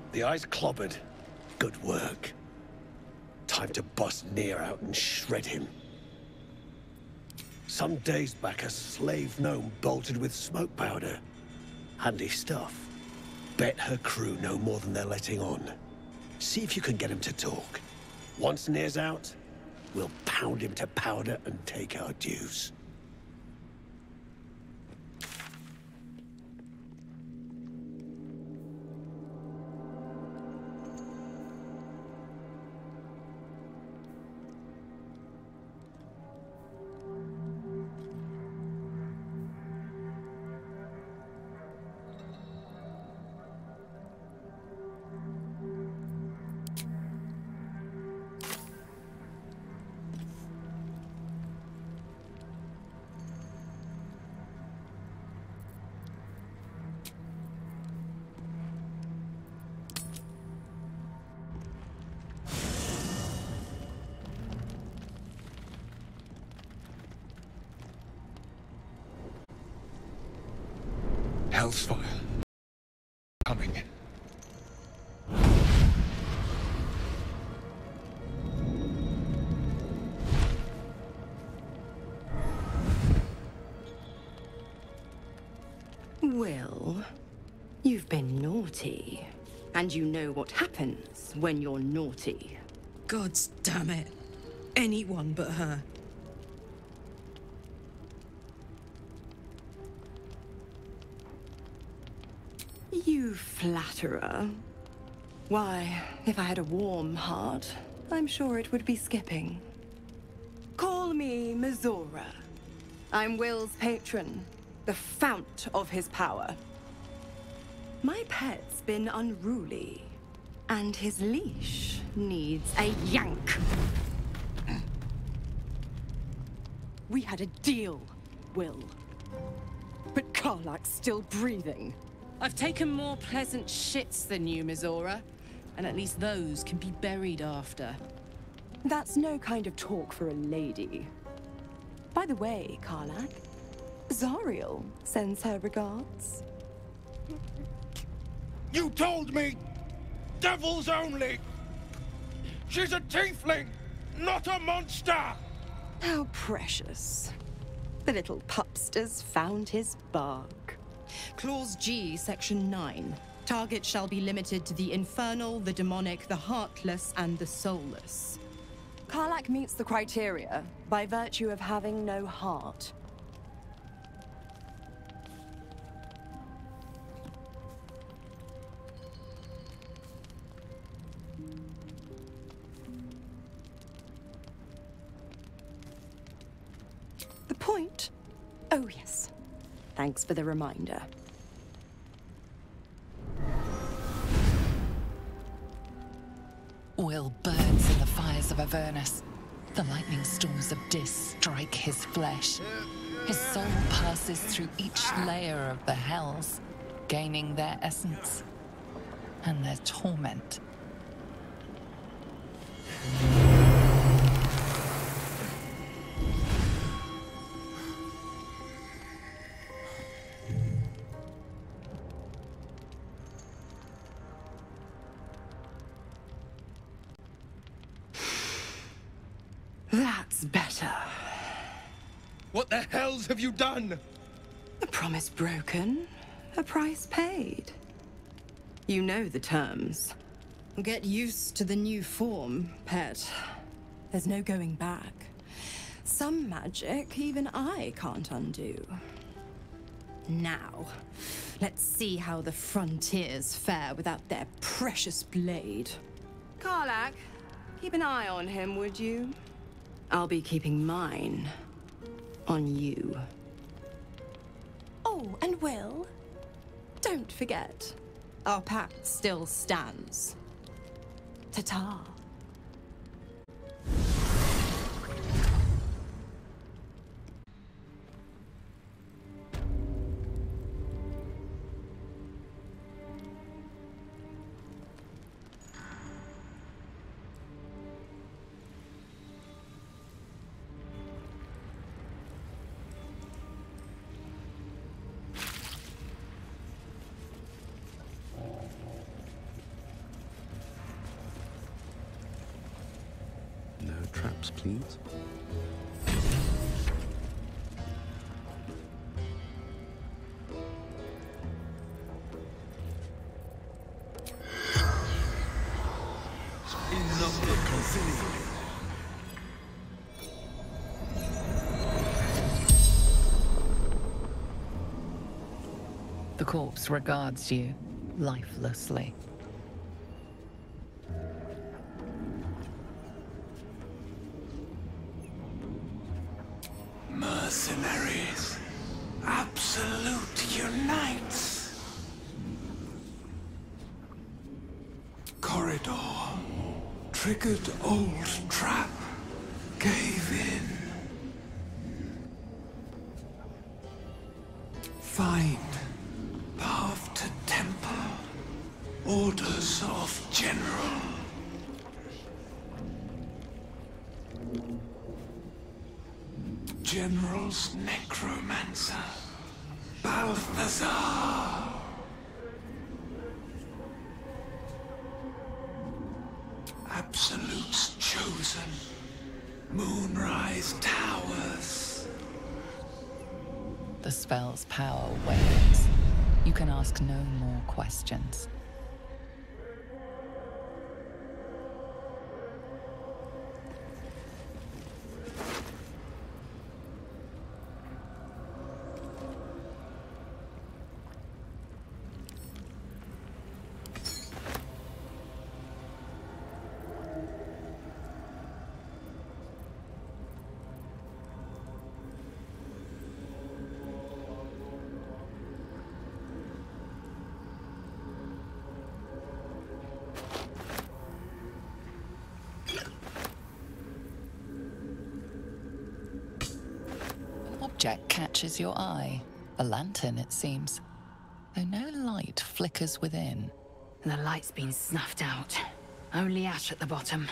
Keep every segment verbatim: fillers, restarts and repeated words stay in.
The eye's clobbered. Good work. Time to bust Nier out and shred him. Some days back, a slave gnome bolted with smoke powder. Handy stuff. Bet her crew know more than they're letting on. See if you can get him to talk. Once Nier's out, we'll pound him to powder and take our dues. Hellsfire. Coming. Well, you've been naughty. And you know what happens when you're naughty. Gods damn it. Anyone but her. You flatterer. Why, if I had a warm heart, I'm sure it would be skipping. Call me Mizora. I'm Will's patron, the fount of his power. My pet's been unruly, and his leash needs a yank. We had a deal, Will. But Karlach's still breathing. I've taken more pleasant shits than you, Mizora. And at least those can be buried after. That's no kind of talk for a lady. By the way, Karlach, Zariel sends her regards. You told me! Devils only! She's a tiefling, not a monster! How precious. The little pupster's found his bark. Clause G, Section nine. Target shall be limited to the infernal, the demonic, the heartless, and the soulless. Karlach meets the criteria by virtue of having no heart. The point? Oh, yes. Thanks for the reminder. Will burns in the fires of Avernus. The lightning storms of Dis strike his flesh. His soul passes through each layer of the hells, gaining their essence and their torment. That's better. What the hells have you done? A promise broken, a price paid. You know the terms. Get used to the new form, pet. There's no going back. Some magic even I can't undo. Now, let's see how the frontiers fare without their precious blade. Karlach, keep an eye on him, would you? I'll be keeping mine on you. Oh, and Will, don't forget, our pact still stands. Ta-ta. traps, please. The corpse regards you lifelessly. Mercenaries. Absolute unites. Corridor. Triggered old trap. Gave in. Find. Path to temple. Orders of general. General's necromancer. Balthazar. Absolute's chosen. Moonrise Towers. The spell's power wanes. You can ask no more questions. Object catches your eye. A lantern, it seems, though no light flickers within. The light's been snuffed out. Only ash at the bottom.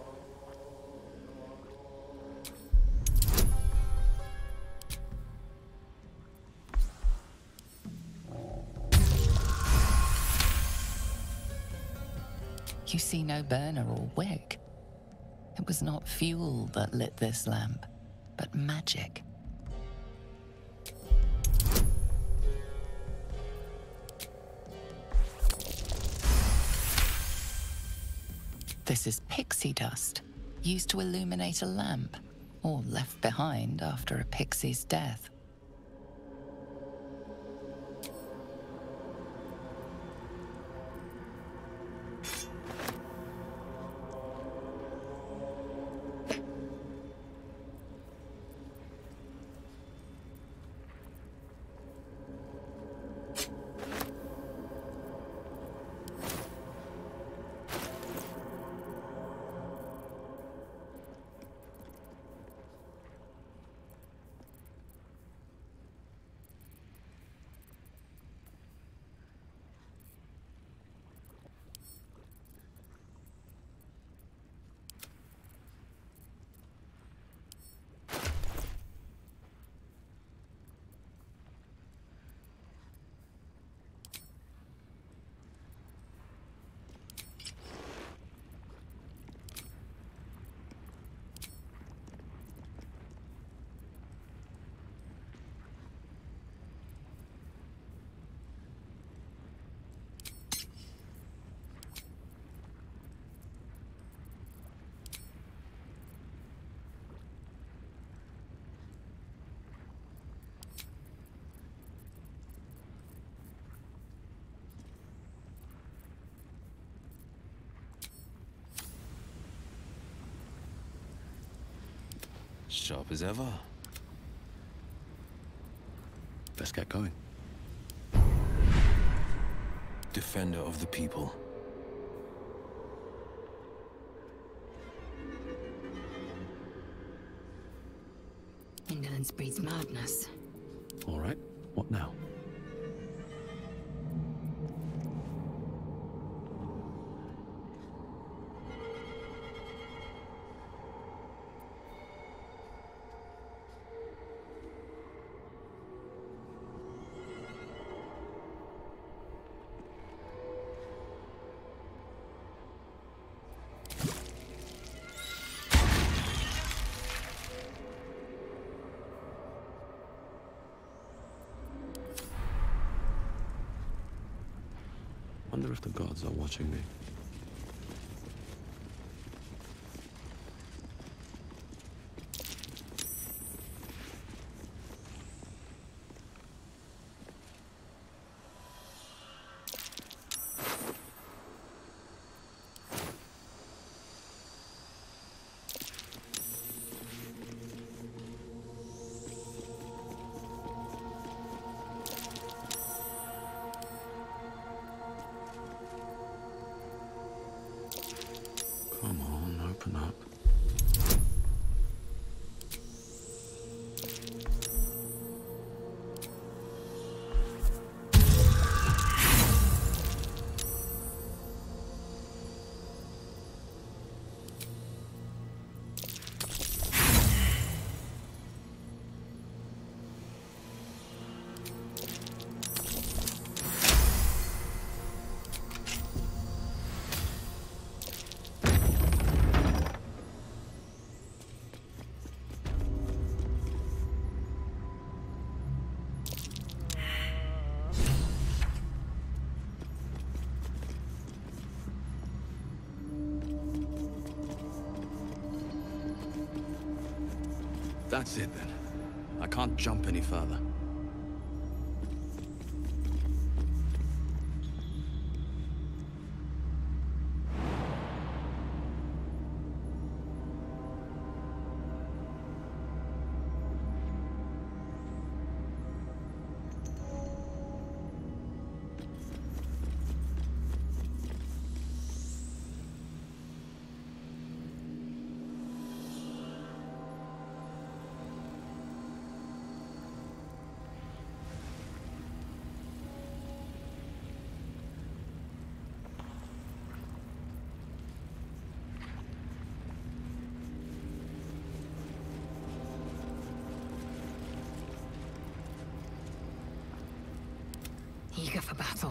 You see no burner or wick. It was not fuel that lit this lamp, but magic. This is pixie dust, used to illuminate a lamp, or left behind after a pixie's death. Sharp as ever. Let's get going. Defender of the people. Indolence breeds madness. All right, what now? wonder if the gods are watching me. Come on, open up. That's it then. I can't jump any further. Eager for battle.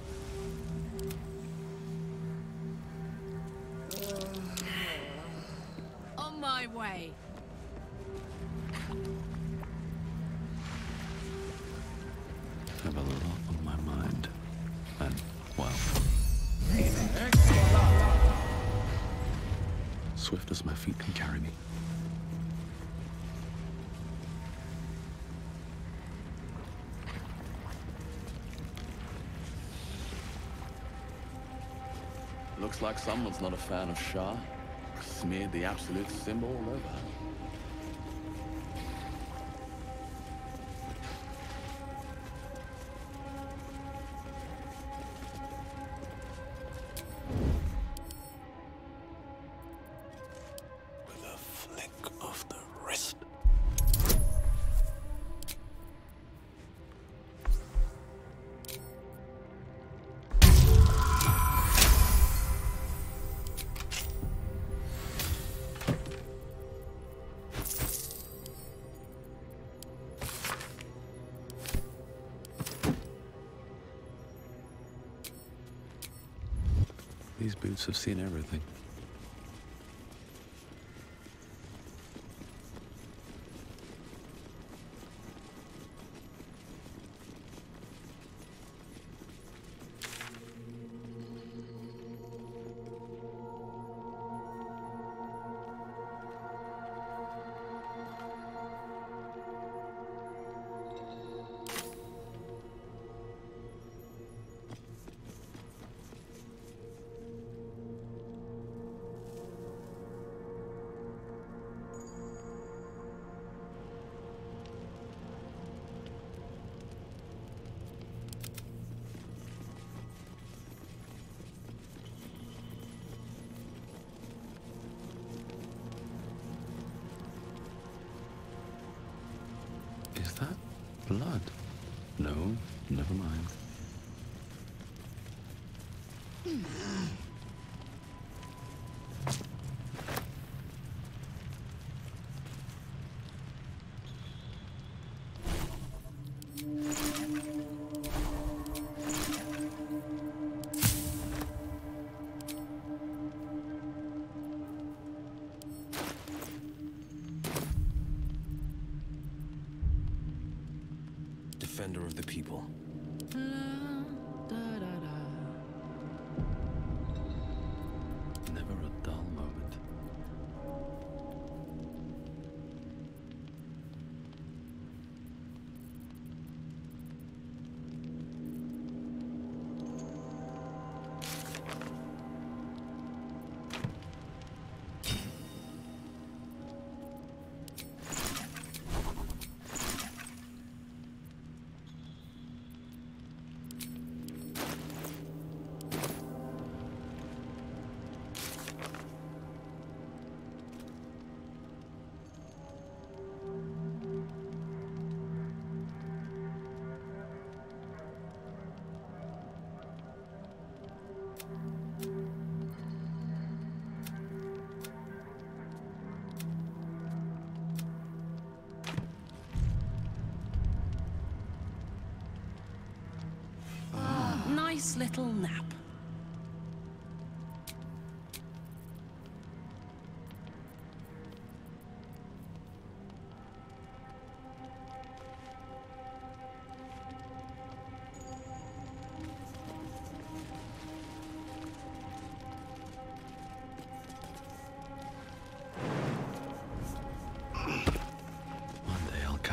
On my way. I have a lot on my mind. And, well... swift as my feet can carry me. Looks like someone's not a fan of Shah. Smeared the absolute symbol all over. With a flick of the wrist. These boots have seen everything. Is that blood? No, never mind. Defender of the people.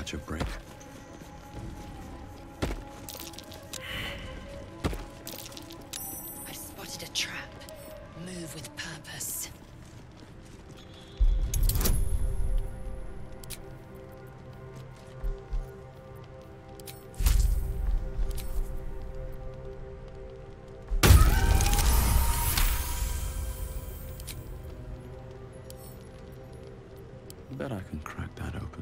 catch a break. I've spotted a trap. Move with purpose. Bet I can crack that open.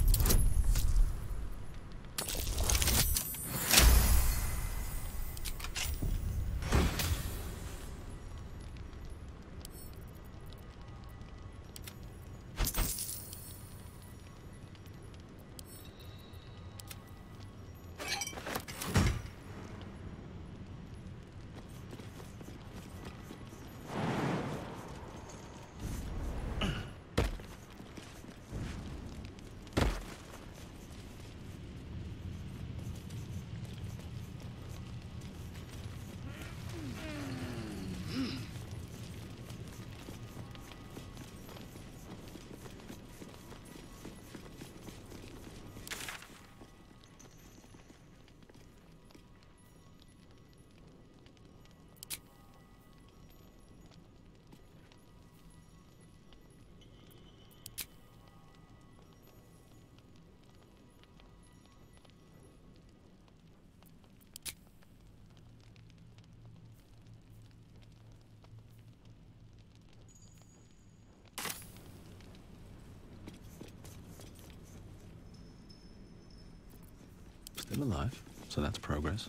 Still alive, so that's progress.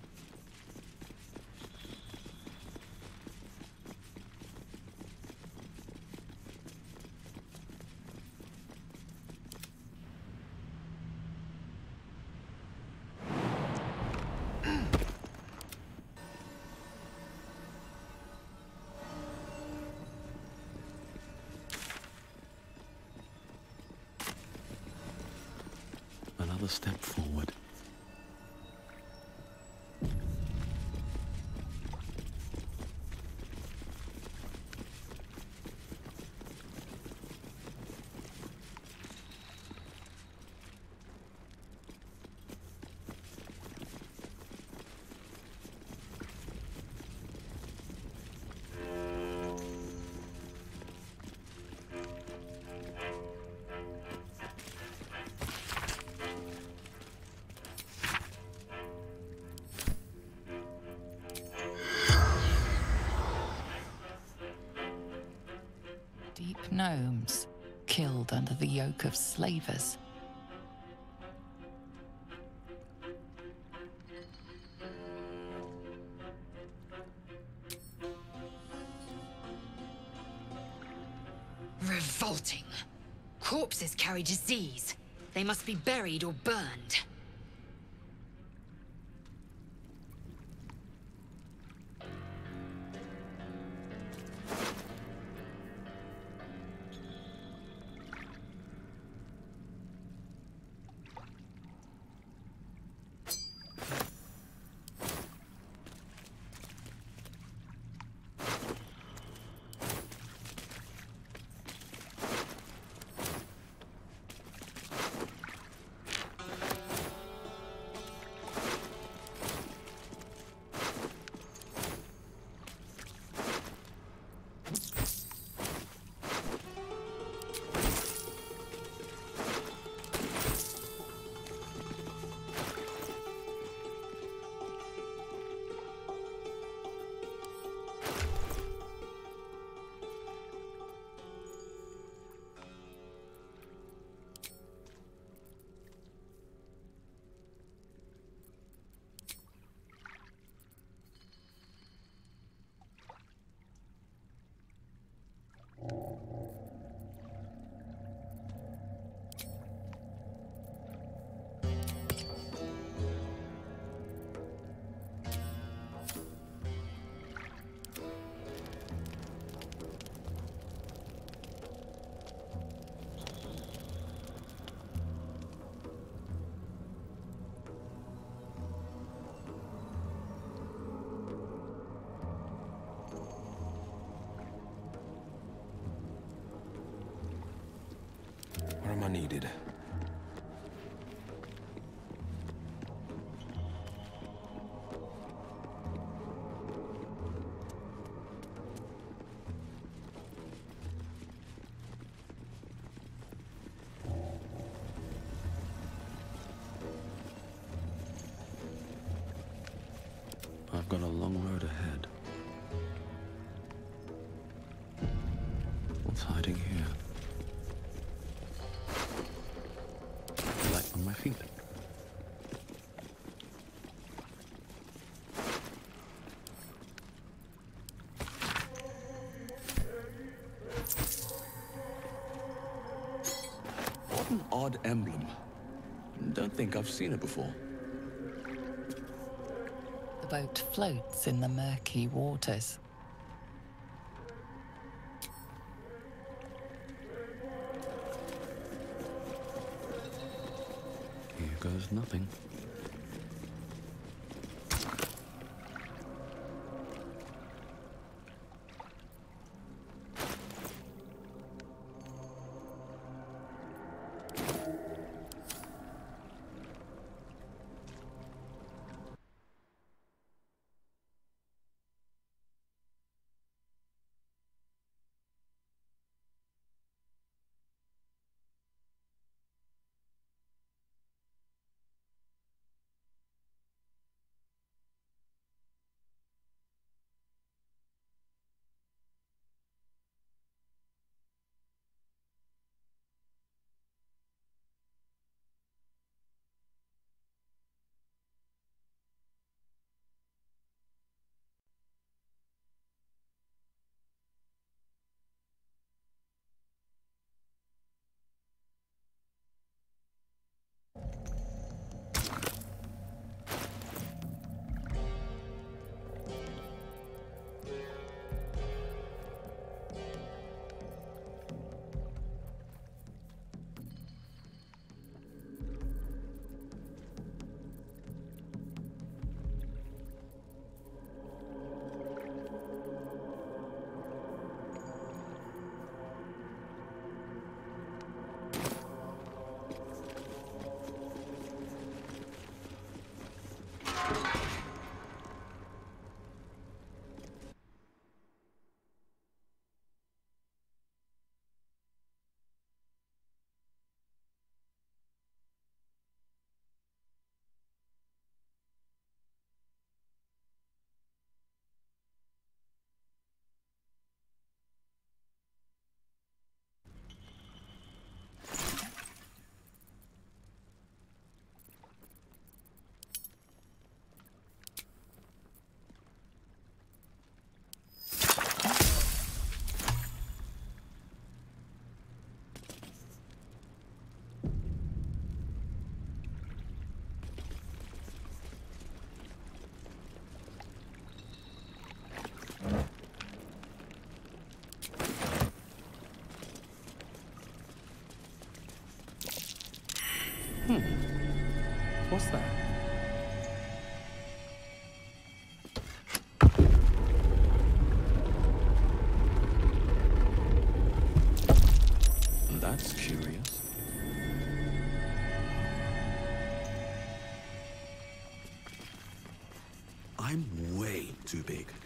Another step forward. Deep gnomes, killed under the yoke of slavers. Revolting. Corpses carry disease. They must be buried or burned. Where am I needed? What's hiding here? Light on my feet. What an odd emblem. Don't think I've seen it before. The boat floats in the murky waters. Here goes nothing. Hmm. What's that? That's curious. I'm way too big